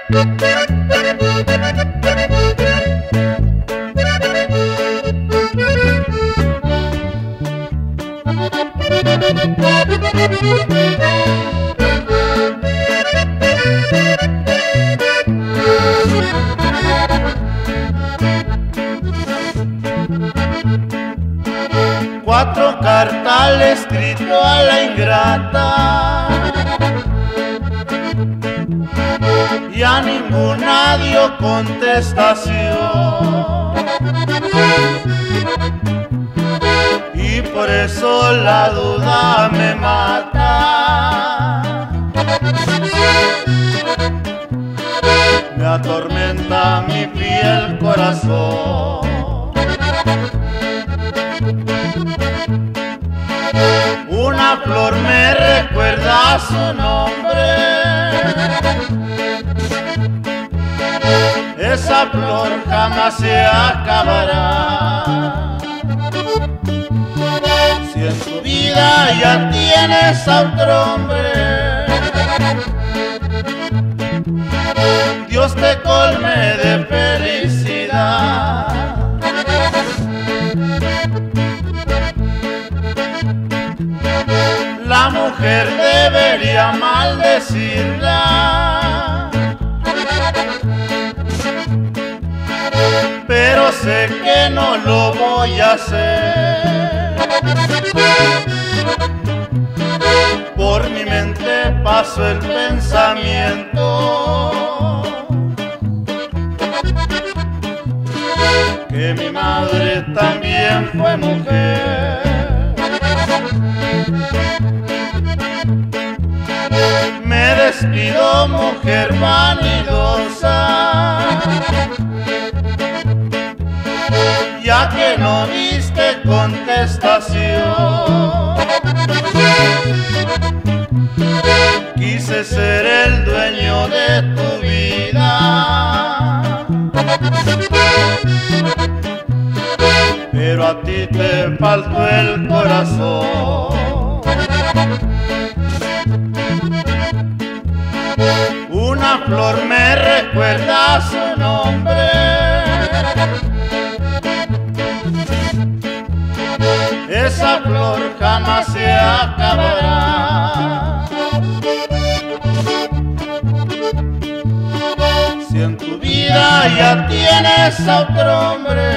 Cuatro cartas le he escrito a la ingrata y a ninguna dio contestación, y por eso la duda me mata, me atormenta mi fiel corazón. Una flor me recuerda su nombre, esa flor jamás se acabará. Si en tu vida ya tienes a otro hombre, Dios te colme de felicidad. La mujer debería maldecirla, pero sé que no lo voy a hacer. Por mi mente pasó el pensamiento que mi madre también fue mujer. Me despido, mujer vanidosa, ya que no diste contestación. Quise ser el dueño de tu vida, pero a ti te faltó el corazón. Una flor me recuerda su nombre, esa flor jamás se acabará. Si en tu vida ya tienes a otro hombre,